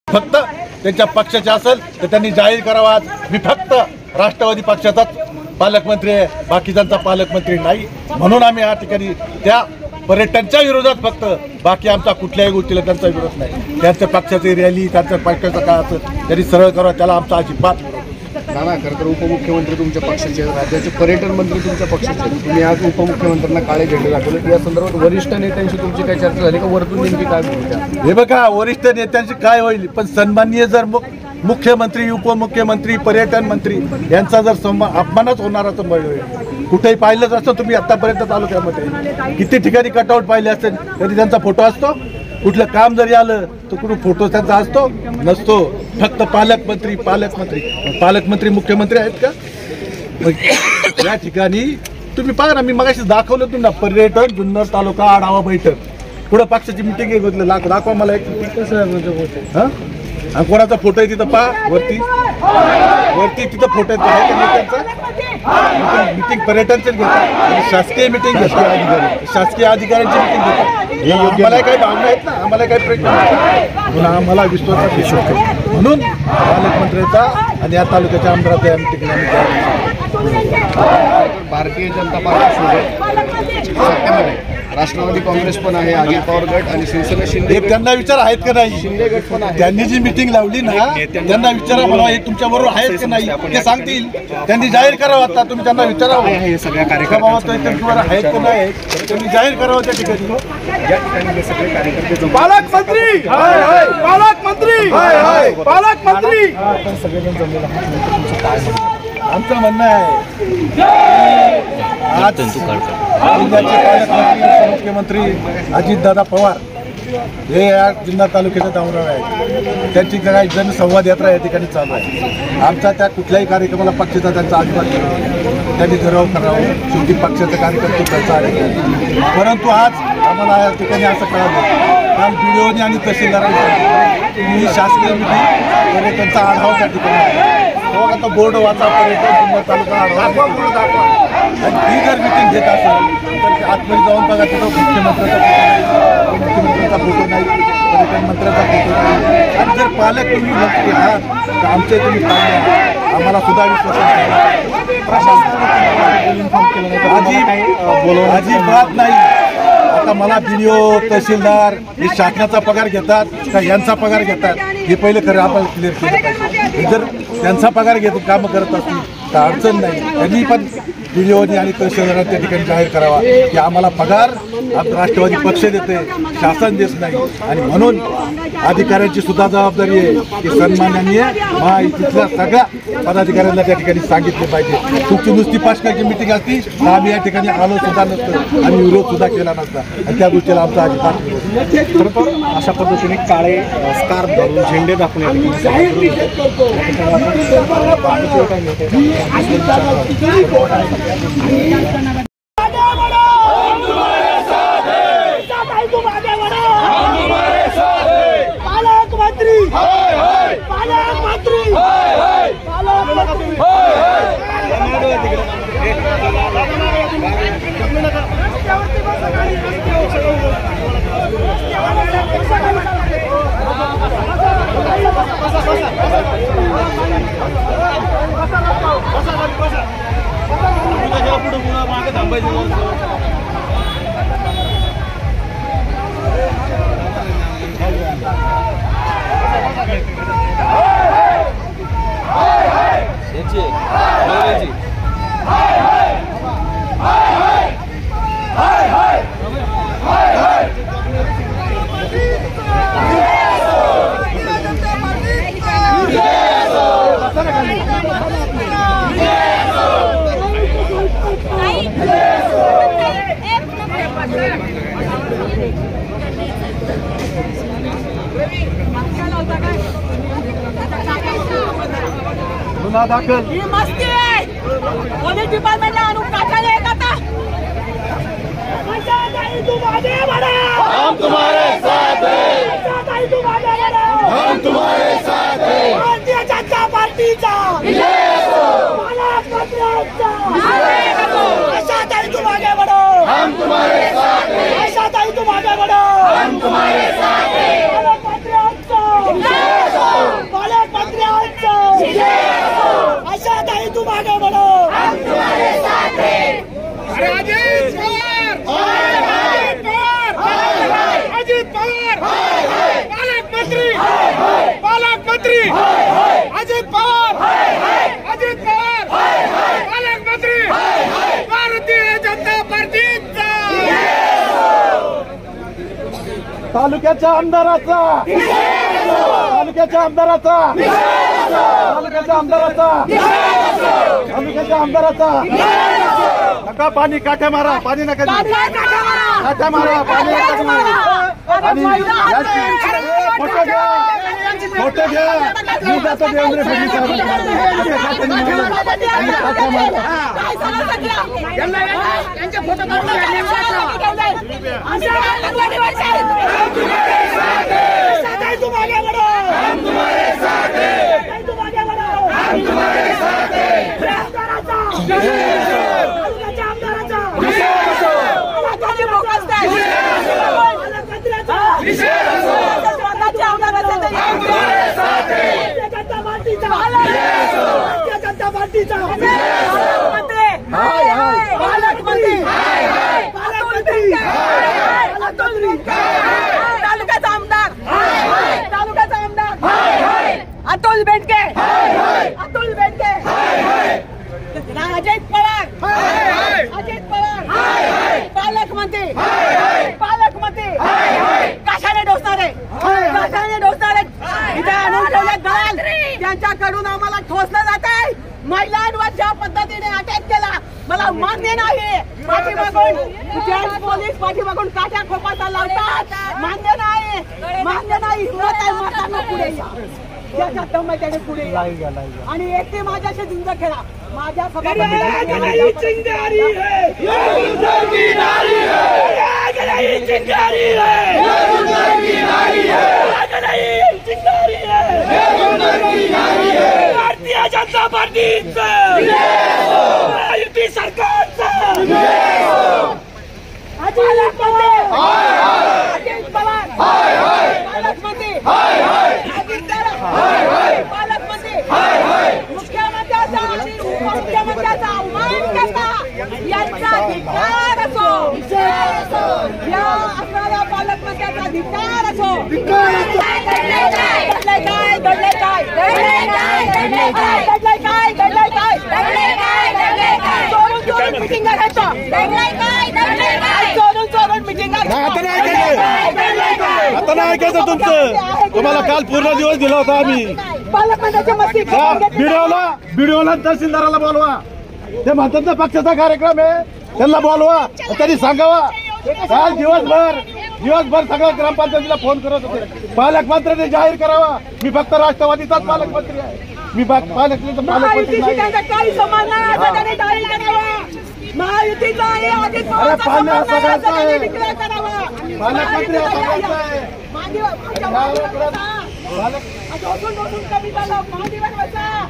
फक्त त्यांच्या पक्षाचे असेल तर त्यांनी जाहीर करावा। मी फक्त राष्ट्रवादी पक्षाचाच पालकमंत्री आहे, बाकीच्यांचा पालकमंत्री नाही। म्हणून आम्ही या ठिकाणी त्या पर्यटनच्या विरोधात फक्त, बाकी आमचा कुठल्याही गोष्टीला त्यांचा विरोध नाही। त्यांच्या पक्षाची रॅली, त्यांच्या पक्षाचं काय असेल त्यांनी सरळ करावं, त्याला आमचा अजिबात नाना खरं तर उपमुख्यमंत्री तुमच्या पक्षाचे, राज्याचे पर्यटन मंत्री तुमच्या पक्षाचे, तुम्ही आज उपमुख्यमंत्र्यांना काळे झेंडे दाखवले। या संदर्भात वरिष्ठ नेत्यांशी तुमची काय चर्चा झाली का? वरतून नेमकी काय भूमिका? हे बघा, वरिष्ठ नेत्यांची काय होईल, पण सन्माननीय जर मुख्यमंत्री, उपमुख्यमंत्री, पर्यटन मंत्री यांचा जर अपमानच होणारा तर होईल। कुठेही पाहिलंच असतं तुम्ही आतापर्यंत तालुक्यामध्ये किती ठिकाणी कटआउट पाहिले असते, कधी त्यांचा फोटो असतो? कुठलं काम जरी आलं तर कुठं फोटो त्यांचा असतो नसतो। फक्त पालकमंत्री पालकमंत्री पालकमंत्री मुख्यमंत्री आहेत का? या ठिकाणी तुम्ही पहा ना, मी मगाशी दाखवलं तुम्हाला पर्यटन जुन्नर तालुका आढावा बैठक, पुढं पक्षाची मिटिंग आहे, घेतलं दाखवा मला एक हां, आणि कोणाचा फोटो आहे तिथं पहा, वरती तिथं फोटो आहे त्यांचा। मिटिंग पर्यटनचीच घेतात, शासकीय मिटिंग घेतात, शासकीय अधिकाऱ्यांची मिटिंग घेतात। आम्हाला काही भावना आहेत ना, आम्हाला काही प्रश्न म्हणून आम्हाला विश्वासात विश्वास आहे, म्हणून पालकमंत्र्यांचा आणि या तालुक्याच्या आमदाराचा या मिटिंगला आम्ही भारतीय जनता पार्टी सत्तेमध्ये राष्ट्रवादी काँग्रेस पण आहे, अजित पवार गट आणि शिवसेना शिंदे, त्यांना विचार आहेत का नाही? शिंदे गट पण आहे। त्यांनी जी मिटिंग लावली ना, त्यांना विचारा मला हे तुमच्या बरोबर आहेत का नाही, ते सांगतील। त्यांनी जाहीर करावं, आता तुम्ही त्यांना विचारावं हे सगळ्या कार्यक्रमावर आहेत का नाही, त्यांनी जाहीर करावं त्या ठिकाणी। या ठिकाणी सगळे कार्यकर्ते पालकमंत्री पालकमंत्री पालकमंत्री सगळेजण जमलेला आमचं म्हणणं आहे, आज जिल्ह्याचे पालकमंत्री मुख्यमंत्री अजितदादा पवार हे या जुन्नर तालुक्याच्या दौऱ्यावर आहेत। त्यांची काही जनसंवाद यात्रा या ठिकाणी चालू आहे। आमचा त्या कुठल्याही कार्यक्रमाला पक्षाचा त्यांचा अजिबात त्यांनी ठराव करावं, शेवटी पक्षाचा कार्यकर्ते त्यांचा आहे। परंतु आज आम्हाला या ठिकाणी असं कळालं, काल व्हिडिओने आणि तहसीलदारांनी शासकीय मिटिंग पर्यटनचा आढावा त्या ठिकाणी आता बोर्ड वाचा, पर्यटन जुन्नर तालुका आढावा दाखवा, आणि ती जर मिटिंग घेत असेल तर आतमध्ये जाऊन बघा, तिथं मुख्यमंत्र्यांचा फोटो नाही, पर्यटन मंत्र्याचा फोटो नाही। आणि जर पालक तुम्ही नक्की आहात तर आमचे तुम्ही पाहिजे, आम्हाला सुद्धा अजिबात नाही। आता मला व्हिडिओ तहसीलदार हे शासनाचा पगार घेतात का यांचा पगार घेतात हे पहिले खरं आपण क्लिअर केलं पाहिजे। जर त्यांचा पगार घेतो कामं करत असतील तर अडचण नाही, त्यांनी पण व्हिडिओनी आणि तहसीलदारांना त्या ठिकाणी जाहीर करावा की आम्हाला पगार राष्ट्रवादी पक्ष देते, शासन देत नाही। आणि म्हणून अधिकाऱ्यांची सुद्धा जबाबदारी आहे की सन्माननीय महायुतीतल्या सगळ्या पदाधिकाऱ्यांना त्या ठिकाणी सांगितले पाहिजे। तुमची नुसती पाचकाची मिटिंग असती तर आम्ही या ठिकाणी आलो सुद्धा नसतो आणि विरोध सुद्धा केला नसता, आणि त्या गोष्टीला आमचा अजिबात खरं तर अशा पद्धतीने काळे स्कार्फ घालून झेंडे दाखवण्यात गुन्हा दाखल ही मस्ती आहे, पोलीस डिपार्टमेंटला आणून टाकायला येत आता। तुम आगे बढ़ो, हम तुम्हारे साथ हैं, तुम आगे बढ़ो, हम तुम्हारे साथ हैं। भारतीय जनता पार्टीचा तुम आगे बढ़ो, हम तुम्हारे साथ हैं, तुम आगे बढ़ो, हम तुम्हारे साथ हैं। अजित पवार पालकमंत्री अजित पवार पालकमंत्री भारतीय जनता पार्टीचा तालुक्याच्या आमदाराचा नका पाणी काठ्या मारा, पाणी नका देऊ. काठ्या मारा, पाणी नका देऊ. फोटो घ्या मी जातो देवेंद्र फडणवीस तालुक्याचा आमदार अतुल बेनके अजित पवार पालकमंत्री कशाने डोसणारे इथे आणून ठेवले दलाल त्यांच्याकडून आम्हाला ठोसलं जात आहे. महिलांवर ज्या पद्धतीने अटॅक केला मला मान्य नाही. पाठीमागून जेंट्स पोलीस पाठीमागून काठ्या खोपाचा लावतात. मान्य नाही. हिंमत आहे मातांना पुढे या, ज्याच्या दम आहे त्याने पुढे या आणि एकटे माझ्याशी झुंज खेळा. माझ्या भारतीय जनता पार्टीचं युती सरकारचं अजित पवार पालकमंत्री पालकमंत्री मुख्यमंत्र्याचा उपमुख्यमंत्र्याचा अवमान करता यांचा धिक्कार असो. या असणाऱ्या पालकमंत्र्याचा धिक्कार असो. चोरून मिटिंगा घ्यायचं. चोरून मिटिंगा आता नाही ऐकायचं तुमचं. तुम्हाला काल पूर्ण दिवस दिला होता आम्ही. पालकमंत्र्याच्या मस्ती व्हिडिओला तहसीलदाराला बोलवा. ते म्हणतात ना पक्षाचा कार्यक्रम आहे, त्यांना बोलवा. त्यांनी सांगावा. काल दिवसभर सगळ्या ग्रामपंचायतीला फोन करत होते. पालकमंत्र्यांनी जाहीर करावा मी फक्त राष्ट्रवादीचाच पालकमंत्री आहे. मी पालकमंत्री त्यांचा काही समान नाही असं त्यांनी जाहीर करावा. महायुतीचा आहे अजित पवार डिक्लेअर करावा. पालकमंत्री कमी झालं. महादिवस बसा.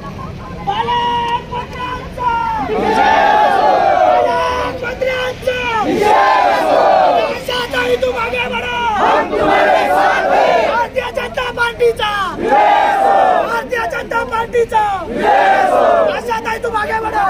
भारतीय जनता पार्टीचा अशात आहे तू मागे बढो.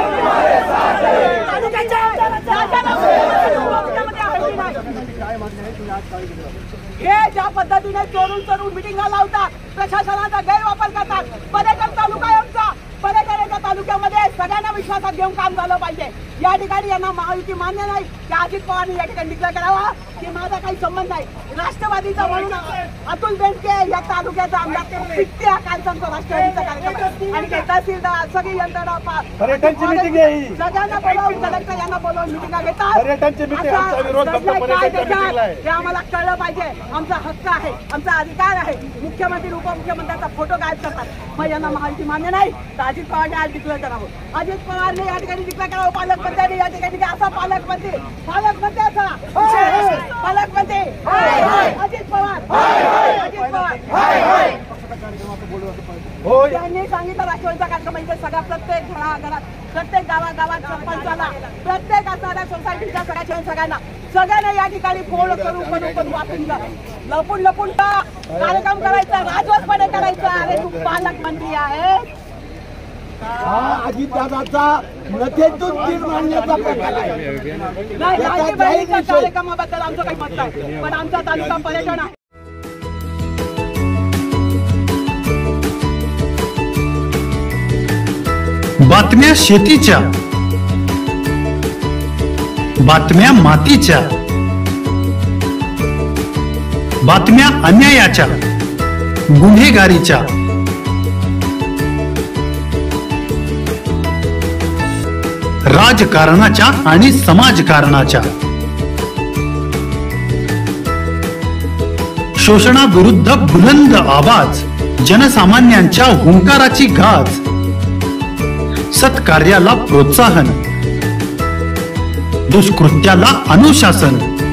हे ज्या पद्धतीने चोरून मिटिंगा लावतात, प्रशासनाचा गैरवापर करतात. पर्यटन तालुका आहे आमचा. पर्यटनाच्या तालुक्यामध्ये सगळ्यांना विश्वासात घेऊन काम झालं पाहिजे. या ठिकाणी यांना महायुती मान्य नाही. त्या अजित पवारने या ठिकाणी डिक्लेअर करावा की माझा काही संबंध नाही. राष्ट्रवादीचा म्हणून अतुल बेनके या तालुक्याचा आमदार पित्या काल सांगतो राष्ट्रवादीचा कार्यक्रम आणि तहसीलदार सगळी यंत्रणा पर्यटनची मीटिंग आहे. सगळ्यांना बोलावून कलेक्टर यांना बोलावून मिटिंगा घेतात. पर्यटनची मीटिंग हे आम्हाला कळलं पाहिजे. आमचा हक्क आहे, आमचा अधिकार आहे. मुख्यमंत्री उपमुख्यमंत्र्यांचा फोटो गायब करतात. मग यांना महायुती मान्य नाही तर अजित पवारने आज डिक्लेअर करावं. अजित पवारने या ठिकाणी डिक्लेअर करावं. पालकमंत्र्यांनी या ठिकाणी असा पालकमंत्री असा पालकमंत्री अजित पवार त्यांनी सांगितलं राष्ट्रवादीचा कार्यक्रम म्हणजे सगळ्या प्रत्येक घराघरात प्रत्येक गावागावात सरपंचाला प्रत्येक असणाऱ्या सोसायटीच्या सगळ्यांना या ठिकाणी फोन करून वाटून लपून कार्यक्रम करायचा, राजवटपणे करायचा. अरे तू पालकमंत्री आहे, हा अजितदादाचा नथेतून तीर मांडण्याचा प्रकार आहे. नाही लाडकी बहिणीच्या कार्यक्रमाबद्दल आमचं काही मत नाही, पण आमचा तालुका पर्यटन आहे. बातम्या शेतीच्या, बातम्या मातीच्या, बातम्या अन्यायाच्या, गुन्हेगारीच्या, राजकारणाच्या आणि समाजकारणाच्या, शोषणाविरुद्ध बुलंद आवाज, जनसामान्यांच्या हुंकाराची गाज, सत्कार्याला प्रोत्साहन, दुष्कृत्याला अनुशासन,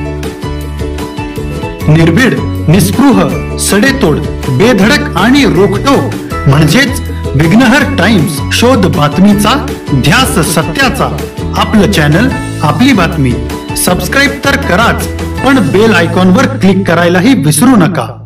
निर्भीड, निस्पृह, सडेतोड, बेधडक आणि रोखटोक म्हणजेच विघ्नहर टाइम्स. शोध बातमीचा, ध्यास सत्याचा. आपलं चॅनल, आपली बातमी. सबस्क्राईब तर कराच, पण बेल आयकॉनवर क्लिक करायलाही विसरू नका.